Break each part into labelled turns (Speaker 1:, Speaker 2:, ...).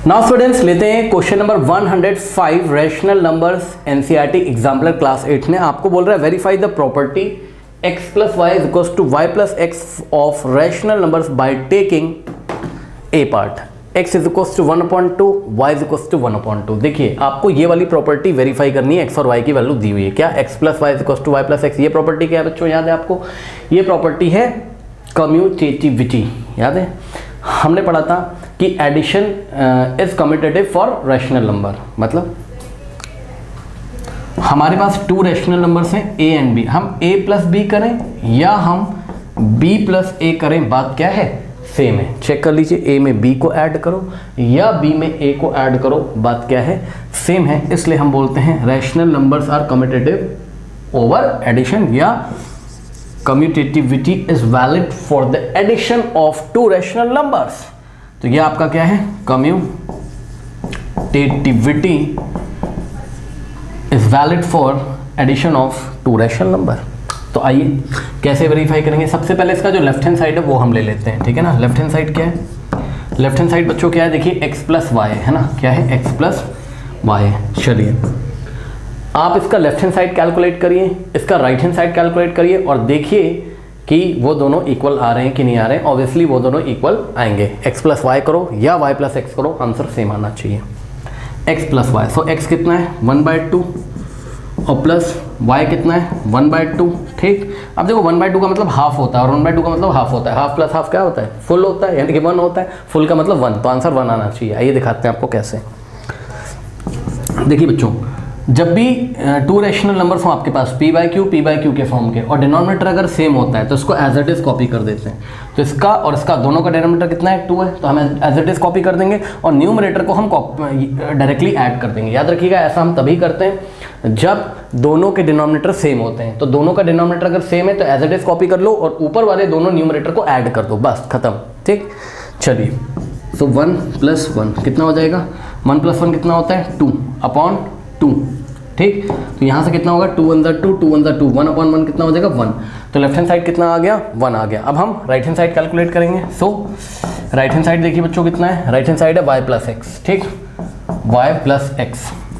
Speaker 1: Now students लेते हैं question number 105 rational numbers NCERT exemplar class 8 ने आपको बोल रहा है verify the property x plus y is equals to y plus x of rational numbers by taking a part x is equals to 1/2 y is equals to 1/2। देखिए आपको ये वाली property verify करनी है, x और y की value दी हुई है क्या, x plus y is equals to y plus x. ये प्रॉपर्टी क्या है बच्चों, याद है आपको, ये प्रॉपर्टी है कम्यूटेटिविटी। याद है हमने पढ़ा था कि addition is commutative for rational number, मतलब हमारे पास टू रैशनल नंबर्स हैं a एंड b, हम a प्लस बी करें या हम b प्लस a करें, बात क्या है, सेम है। चेक कर लीजिए, a में b को ऐड करो या b में a को ऐड करो, बात क्या है, सेम है। इसलिए हम बोलते हैं rational numbers are commutative over addition, या commutativity is valid for the addition of two rational numbers. तो ये आपका क्या है, commutativity is valid for addition of two rational number. तो आइए कैसे वेरीफाई करेंगे। सबसे पहले इसका जो लेफ्ट हैंड साइड है वो हम ले लेते हैं, ठीक है ना। लेफ्ट हैंड साइड क्या है, लेफ्ट हैंड साइड बच्चों क्या है, देखिए x प्लस वाई है ना, क्या है, x प्लस वाई है। चलिए आप इसका लेफ्ट हैंड साइड कैलकुलेट करिए, इसका राइट हैंड साइड कैलकुलेट करिए और देखिए कि वो दोनों इक्वल आ रहे हैं कि नहीं आ रहे हैं। ऑब्वियसली वो दोनों इक्वल आएंगे, x प्लस वाई करो या y प्लस एक्स करो, आंसर सेम आना चाहिए, x plus y. So x कितना है 1/2 और प्लस y कितना है 1/2, ठीक। अब देखो 1/2 का मतलब हाफ होता है और 1/2 का मतलब हाफ होता है, हाफ प्लस हाफ क्या होता है, फुल होता है, यानी कि 1 होता है, फुल का मतलब 1, तो आंसर 1 आना चाहिए। आइए दिखाते हैं आपको कैसे। देखिए बच्चों, जब भी टू रैशनल नंबर्स हो आपके पास p बाई क्यू के फॉर्म के और डिनोमिनेटर अगर सेम होता है तो इसको एज इट इज कॉपी कर देते हैं। तो इसका और इसका दोनों का डिनोमिनेटर कितना है 2 है, तो हम एज इट इज कॉपी कर देंगे और न्यूमरेटर को हम डायरेक्टली ऐड कर देंगे। याद रखिएगा ऐसा हम तभी करते हैं जब दोनों के डिनोमिनेटर सेम होते हैं। तो दोनों का डिनोमिनेटर अगर सेम है तो एज इट इज कॉपी कर लो और ऊपर वाले दोनों न्यूमरेटर को ऐड कर दो, बस खत्म, ठीक। चलिए तो 1 + 1 कितना हो जाएगा, 1 + 1 कितना होता है 2/2, ठीक। तो यहाँ से कितना होगा 2 × 2 2 × 2 1/1 कितना हो जाएगा 1। तो लेफ्ट हैंड साइड कितना आ गया 1 आ गया। अब हम राइट हैंड साइड कैलकुलेट करेंगे। सो राइट हैंड साइड देखिए बच्चों कितना है, राइट हैंड साइड है y प्लस एक्स, ठीक, y प्लस एक्स,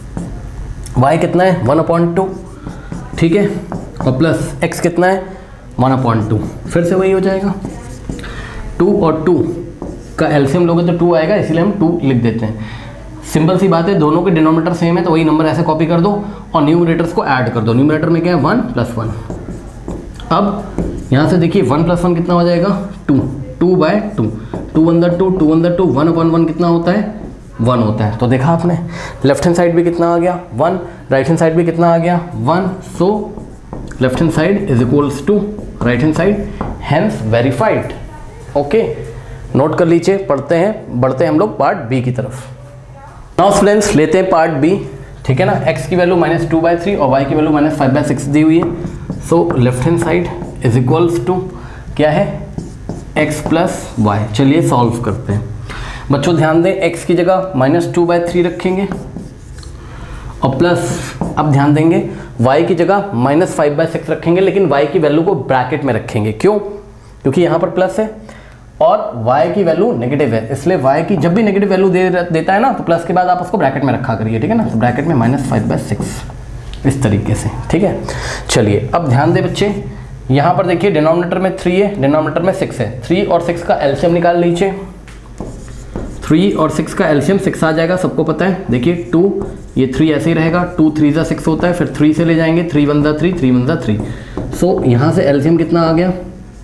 Speaker 1: y कितना है 1/2, ठीक है, और प्लस x कितना है 1/2, फिर से वही हो जाएगा। 2 और 2 का एलसीएम लोगे तो 2 आएगा, इसीलिए हम 2 लिख देते हैं। सिंपल सी बात है, दोनों के डिनोमिनेटर सेम है तो वही नंबर ऐसे कॉपी कर दो और न्यूमरेटर्स को ऐड कर दो। न्यूमरेटर में क्या है 1 + 1। अब यहाँ से देखिए 1 + 1 कितना हो जाएगा 2, 2/2, 2 × 2 2 × 2 1/1 कितना होता है 1 होता है। तो देखा आपने, लेफ्ट हैंड साइड भी कितना आ गया 1, राइट हैंड साइड भी कितना आ गया 1। So left hand side is equals to right hand side, hence verified. Okay, note कर लीजिए, पढ़ते हैं, बढ़ते हैं हम लोग पार्ट बी की तरफ। नाउ स्टूडेंट्स लेते हैं पार्ट बी, ठीक है ना। x की वैल्यू -2/3 और y की वैल्यू -5/6 दी हुई है। So left hand side is equals to क्या है x प्लस वाई। चलिए सॉल्व करते हैं बच्चों। ध्यान दें, x की जगह -2/3 रखेंगे और प्लस, अब ध्यान देंगे y की जगह -5/6 रखेंगे, लेकिन y की वैल्यू को ब्रैकेट में रखेंगे। क्यों, क्योंकि यहाँ पर प्लस है और y की वैल्यू नेगेटिव है, इसलिए y की जब भी नेगेटिव वैल्यू देता है ना तो प्लस के बाद आप उसको ब्रैकेट में रखा करिए, ठीक है ना। तो ब्रैकेट में -5/6 इस तरीके से, ठीक है। चलिए अब ध्यान दे बच्चे, यहाँ पर देखिए डिनोमिनेटर में 3 है, डिनोमिनेटर में 6 है। 3 और 6 का एलसीएम निकाल लीजिए। 3 और 6 का एलसीएम 6 आ जाएगा, सबको पता है। देखिए 2, ये 3 ऐसे ही रहेगा, 2 3 × 6 होता है, फिर 3 से ले जाएंगे, 3 × 1 3 3 × 3। सो यहाँ से एलसीएम कितना आ गया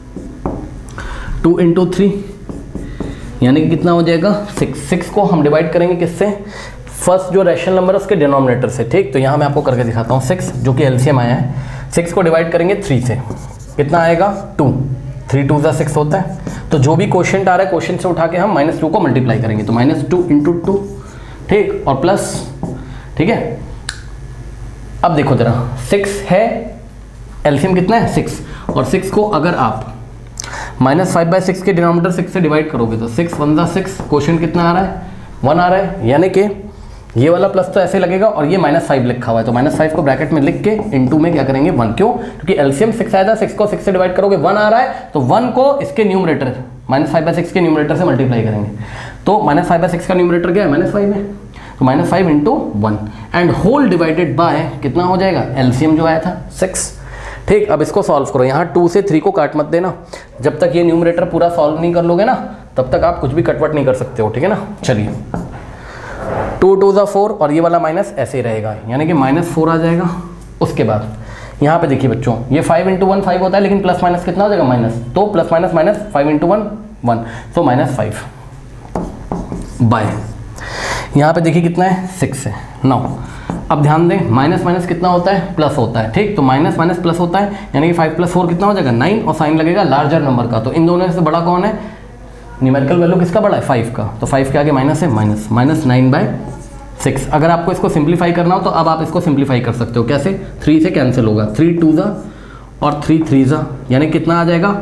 Speaker 1: 2 × 3, यानी कि कितना हो जाएगा 6। 6 को हम डिवाइड करेंगे किससे, फर्स्ट जो रैशनल नंबर है उसके डिनोमिनेटर से, ठीक। तो यहाँ मैं आपको करके दिखाता हूँ। 6 जो कि एलसीएम आया है, 6 को डिवाइड करेंगे 3 से, कितना आएगा 2, 3 × 2 = 6 होता है। तो जो भी क्वेश्चन आ रहा है क्वेश्चन से उठा के हम -2 को मल्टीप्लाई करेंगे, तो -2 × 2, ठीक, और प्लस, ठीक है। अब देखो जरा, 6 है, एलसीएम कितना है 6, और 6 को अगर आप -5/6 के डिनोमिनेटर 6 से डिवाइड करोगे तो 6 × 1 = 6, क्वेश्चन कितना आ रहा है 1 आ रहा है, यानी कि ये वाला प्लस तो ऐसे लगेगा और ये -5 लिखा हुआ है, तो -5 को ब्रैकेट में लिख के इनटू में क्या करेंगे 1। क्यों, क्योंकि एलसीएम 6 आया था, 6 को 6 से डिवाइड करोगे 1 आ रहा है, तो 1 को इसके न्यूमरेटर -5/6 के न्यूमरेटर से मल्टीप्लाई करेंगे। तो -5/6 का न्यूमरेटर क्या है, -5 है, तो -5 × 1 एंड होल डिवाइडेड बाय कितना हो जाएगा, एलसीएम जो आया था 6। ठीक, अब इसको सॉल्व करो। यहाँ 2 से 3 को काट मत देना, जब तक ये न्यूमरेटर पूरा सॉल्व नहीं कर लोगे ना तब तक आप कुछ भी कटवट नहीं कर सकते हो, ठीक है ना। चलिए 2 × 2 = 4 और ये वाला माइनस ऐसे ही रहेगा, यानी कि -4 आ जाएगा। उसके बाद यहाँ पे देखिए बच्चों, ये 5 × 1 5 होता है, लेकिन प्लस माइनस कितना हो जाएगा, माइनस, तो प्लस माइनस माइनस 5 × 1 1, तो -5 बाय यहाँ पे देखिए कितना है, 6 है। 9 अब ध्यान दें, माइनस माइनस कितना होता है, प्लस होता है। ठीक, तो माइनस माइनस प्लस होता है, यानी कि 5 + 4 कितना हो जाएगा, 9, और साइन लगेगा लार्जर नंबर का। तो इन दोनों से बड़ा कौन है, न्यूमेरिकल वैल्यू किसका बड़ा है, 5 का। तो 5 के आगे माइनस है, -9/6। अगर आपको इसको सिंप्लीफाई करना हो तो अब आप इसको सिंप्लीफाई कर सकते हो, कैसे, 3 से कैंसिल होगा, 3 2 और 3 3 यानी कितना आ जाएगा,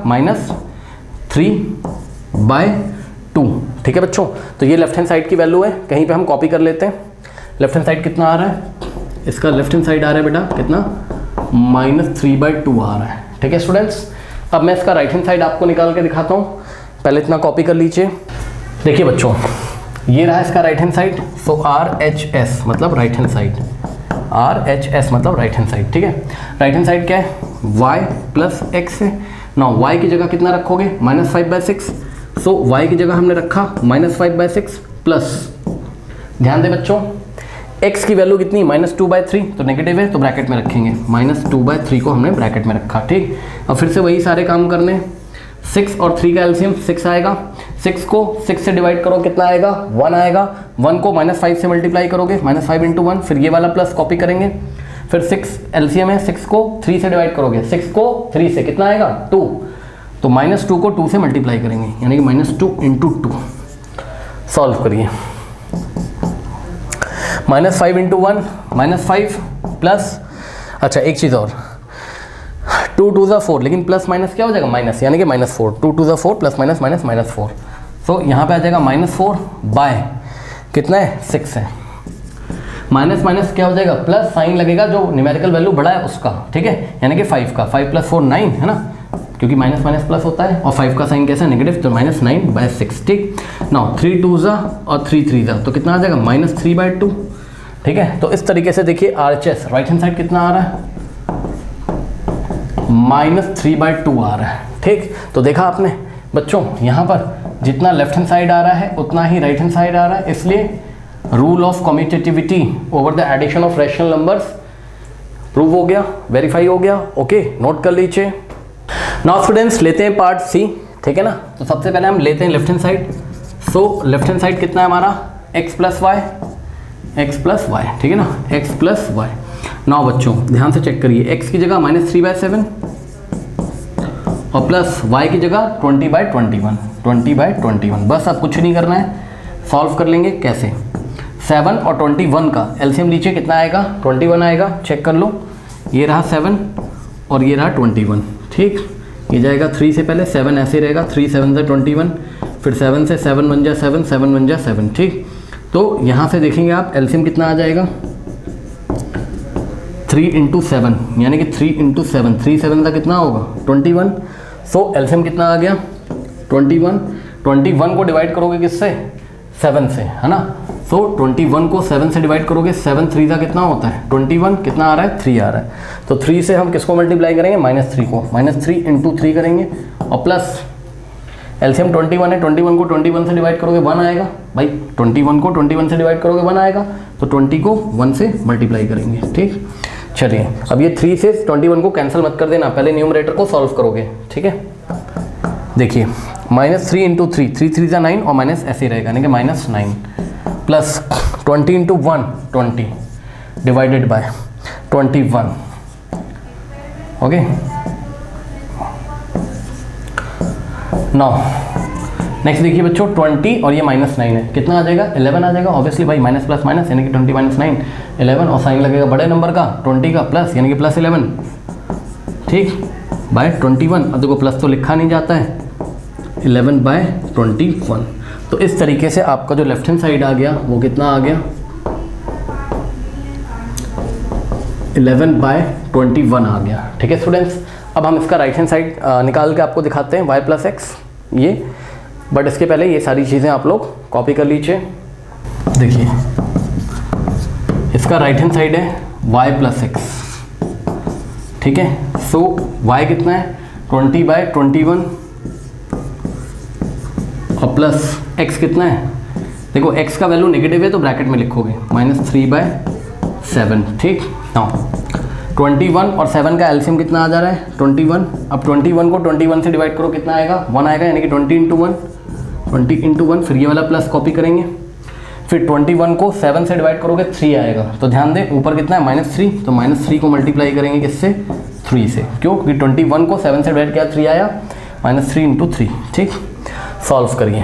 Speaker 1: -3/2। ठीक है बच्चों, तो ये लेफ्ट हैंड साइड की वैल्यू है, कहीं पे हम कॉपी कर लेते हैं। लेफ्ट हैंड साइड कितना आ रहा है, इसका लेफ्ट हैंड साइड आ रहा है बेटा कितना, -3/2 आ रहा है। ठीक है स्टूडेंट्स, अब मैं इसका राइट हैंड साइड आपको निकाल के दिखाता हूँ, पहले इतना कॉपी कर लीजिए। देखिए बच्चों, ये रहा इसका right hand side, so RHS मतलब राइट हैंड साइड, RHS मतलब राइट हैंड साइड। ठीक है, राइट हैंड साइड क्या है, y + x है। नाउ y की जगह कितना रखोगे, -5/6, सो y की जगह हमने रखा -5/6 प्लस, ध्यान दें बच्चों, x की वैल्यू कितनी, -2/3, तो नेगेटिव है तो ब्रैकेट में रखेंगे, -2/3 को हमने ब्रैकेट में रखा। ठीक, अब फिर से वही सारे काम करने, 6 और 3 का एलसीएम 6 आएगा, 6 को 6 से डिवाइड करो कितना आएगा, 1 आएगा, 1 को -5 से मल्टीप्लाई करोगे, -5 × 1, फिर ये वाला प्लस कॉपी करेंगे, फिर 6 एलसीएम है, 6 को 3 से डिवाइड करोगे, 6 को 3 से कितना आएगा, 2, तो -2 को 2 से मल्टीप्लाई करेंगे, यानी कि -2 × 2। सॉल्व करिए, -5 × 1 -5 प्लस, अच्छा एक चीज़ और, 2 2 = 4, लेकिन प्लस माइनस क्या हो जाएगा, माइनस, यानी कि -4, 2 2 = 4 प्लस माइनस माइनस -4, तो यहाँ पे आ जाएगा -4 बाय कितना है, 6 है। माइनस माइनस क्या हो जाएगा, प्लस साइन लगेगा जो न्यूमेरिकल वैल्यू बड़ा है उसका। ठीक है, यानी कि 5 का, 5 + 4 9 है ना, क्योंकि माइनस माइनस प्लस होता है, और 5 का साइन कैसा है, नेगेटिव, तो -9/6। ठीक, नाउ 3 2 और 3 3 तो कितना आ जाएगा, -3/2। ठीक है, तो इस तरीके से देखिए RHS राइट हैंड साइड कितना आ रहा है, -3/2 आ रहा है। ठीक, तो देखा आपने बच्चों, यहाँ पर जितना लेफ्ट हैंड साइड आ रहा है उतना ही राइट हैंड साइड आ रहा है, इसलिए rule of commutativity over the addition of rational numbers prove हो गया, वेरीफाई हो गया। ओके, नोट कर लीजिए। नाउ स्टूडेंट्स, लेते हैं पार्ट सी। ठीक है ना, तो सबसे पहले हम लेते हैं left hand side. So left hand side कितना है हमारा, x + y, ठीक है ना, x + y। नाउ बच्चों ध्यान से चेक करिए, x की जगह -3/7 और प्लस y की जगह 20/21, बस अब कुछ नहीं करना है, सॉल्व कर लेंगे। कैसे, 7 और 21 का एलसीएम लीजिए, कितना आएगा, 21 आएगा, चेक कर लो, ये रहा 7 और ये रहा 21। ठीक, ये जाएगा 3 से पहले, 7 ऐसे रहेगा, 3 7 = 21, फिर 7 से 7 × 1 = 7, 7 × 1 = 7। ठीक, तो यहाँ से देखेंगे आप एलसीएम कितना आ जाएगा, 3 × 7, यानी कि 3 × 7, 3 7 का कितना होगा, 21। सो एलसीएम कितना आ गया, 21 को डिवाइड करोगे किससे, 7 से, है ना। सो 21 को 7 से डिवाइड करोगे, 7 3 का कितना होता है, 21, कितना आ रहा है, 3 आ रहा है। तो 3 से हम किसको मल्टीप्लाई करेंगे, -3 को, -3 × 3 करेंगे, और प्लस एलसीएम 21 है, 21 को 21 से डिवाइड करोगे 1 आएगा, भाई 21 को 21 से डिवाइड करोगे 1 आएगा, तो 20 को 1 से मल्टीप्लाई करेंगे। ठीक, चलिए अब ये 3 से 21 को कैंसिल मत कर देना, पहले न्यूमरेटर को सॉल्व करोगे। ठीक है, देखिए -3 × 3, 3 3 = 9, और माइनस ऐसे ही रहेगा, यानी कि -9 plus 20 × 1 20 divided by 21। Okay, now next देखिए बच्चों, 20 और ये -9 है, कितना आ जाएगा, 11 आ जाएगा, ऑब्वियसली भाई, माइनस प्लस माइनस, यानी कि 20 - 9 11, और साइन लगेगा बड़े नंबर का 20 का प्लस, यानी कि +11। ठीक, बाय 21, अब देखो प्लस तो लिखा नहीं जाता है, 11/21। तो इस तरीके से आपका जो लेफ्ट हैंड साइड आ गया वो कितना आ गया, 11/21 आ गया। ठीक है स्टूडेंट्स, अब हम इसका राइट हैंड साइड निकाल के आपको दिखाते हैं, y + x, ये बट इसके पहले ये सारी चीज़ें आप लोग कॉपी कर लीजिए। देखिए इसका राइट हैंड साइड है y प्लस एक्स, ठीक है। सो y कितना है 20/21 और प्लस x कितना है, देखो x का वैल्यू नेगेटिव है तो ब्रैकेट में लिखोगे -3/7, ठीक। नाउ 21 और 7 का एलसीएम कितना आ जा रहा है 21। अब 21 को 21 से डिवाइड करो कितना आएगा 1 आएगा, यानी कि 20 × 1 फिर ये वाला प्लस कॉपी करेंगे, फिर 21 को 7 से डिवाइड करोगे 3 आएगा। तो ध्यान दें ऊपर कितना है -3, तो -3 को मल्टीप्लाई करेंगे किससे 3 से, क्यों, क्योंकि 21 को 7 से डिवाइड किया 3 आया, -3 × 3, ठीक। सॉल्व करिए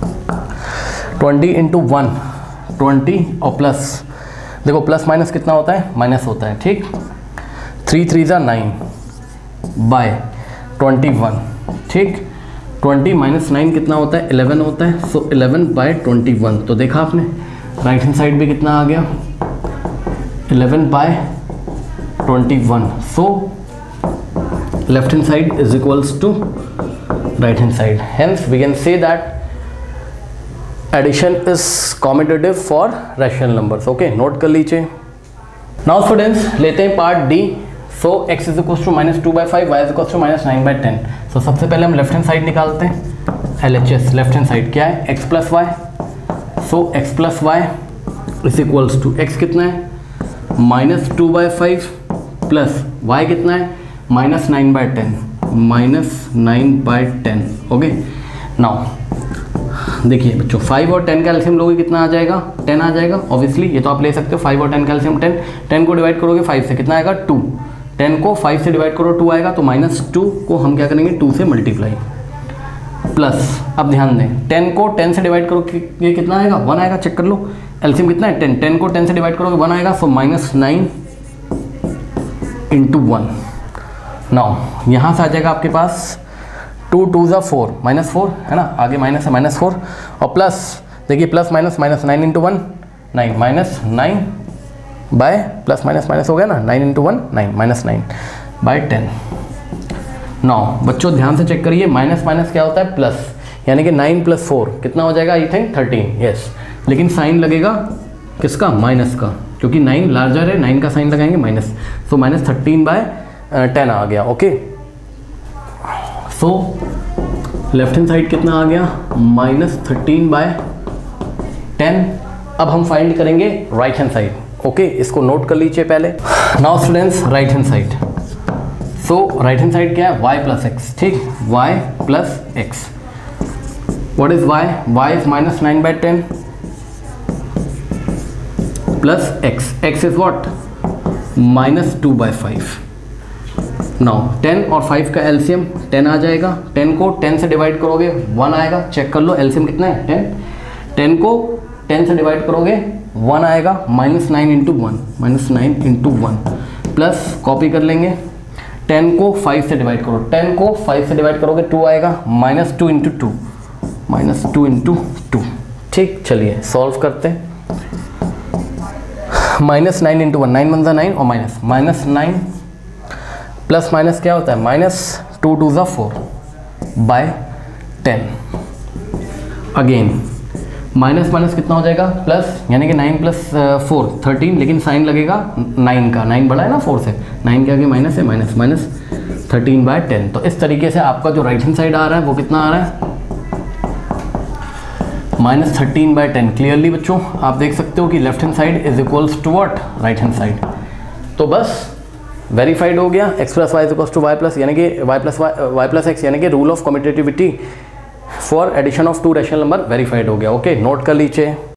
Speaker 1: 20 × 1 20 और प्लस, देखो प्लस माइनस कितना होता है माइनस होता है, ठीक। 3 3 = 9/21, ठीक। 20 - 9 कितना होता है 11 होता है, सो 11/21। तो देखा आपने राइट हैंड साइड भी कितना आ गया 11/21। So left hand side is equals to right hand side, hence we can say that addition is commutative for rational numbers. Okay, note कर लीजिए। नाउ स्टूडेंट्स लेते हैं part D. So x is equals to -2/5, y is equals to -9/10। So सबसे पहले हम left hand side निकालते हैं, LHS left hand side क्या है x plus y. So x plus y is equals to x कितना है -2/5 प्लस y कितना है -9/10, -9/10। ओके, नाउ देखिए बच्चों 5 और 10 का एलसीएम लोगे कितना आ जाएगा 10 आ जाएगा। ऑब्वियसली ये तो आप ले सकते हो, 5 और 10 का एलसीएम 10, 10 को डिवाइड करोगे 5 से कितना आएगा 2, 10 को 5 से डिवाइड करो 2 आएगा, तो -2 को हम क्या करेंगे 2 से मल्टीप्लाई प्लस। अब ध्यान दें 10 को 10 से डिवाइड करो ये कितना आएगा 1 आएगा, चेक कर लो एलसीएम कितना है 10, 10 को 10 से डिवाइड करोगे 1 आएगा, सो -9 × 1। नाउ यहाँ से आ जाएगा आपके पास 2 2 = 4 -4 है ना, आगे माइनस है -4 और प्लस देखिए plus minus -9 × 1 9 -9 by plus minus हो गया ना, 9 × 1 9 -9/10। नाउ बच्चों ध्यान से चेक करिए माइनस माइनस क्या होता है प्लस, यानी कि 9 + 4 कितना हो जाएगा आई थिंक 13, यस। लेकिन साइन लगेगा किसका माइनस का, क्योंकि 9 लार्जर है, 9 का साइन लगाएंगे माइनस, सो -13/10 आ गया। Okay, so left hand side कितना आ गया -13/10। अब हम फाइंड करेंगे राइट हैंड साइड। ओके, इसको नोट कर लीजिए पहले। Now students right hand side, so right hand side क्या है y प्लस एक्स, ठीक, y plus x. What is y? y is -9/10 plus x is what -2/5। Now 10 और 5 का एलसीएम 10 आ जाएगा, 10 को 10 से डिवाइड करोगे 1 आएगा, चेक कर लो एलसीएम कितना है 10, 10 को 10 से डिवाइड करोगे 1 आएगा, -9 × 1 प्लस कॉपी कर लेंगे 10 को 5 से डिवाइड करो, 10 को 5 से डिवाइड करोगे 2 आएगा, -2 × 2, ठीक। चलिए सॉल्व करते हैं, -9 × 1 9 × 9 और -9 प्लस माइनस क्या होता है -2 2 = 4/10। अगेन माइनस माइनस कितना हो जाएगा प्लस, यानी कि 9 + 4 13, लेकिन साइन लगेगा 9 का, 9 बड़ा है ना 4 से, 9 के आगे माइनस है, -13/10। तो इस तरीके से आपका जो राइट हैंड साइड आ रहा है वो कितना आ रहा है -13/10। क्लियरली बच्चों आप देख सकते हो कि left hand side is equals to what right hand side. तो बस वेरीफाइड हो गया, x + y = y+, यानी कि y + x, यानी कि rule of commutativity for addition of 2 rational number verified हो गया। ओके, नोट कर लीजिए।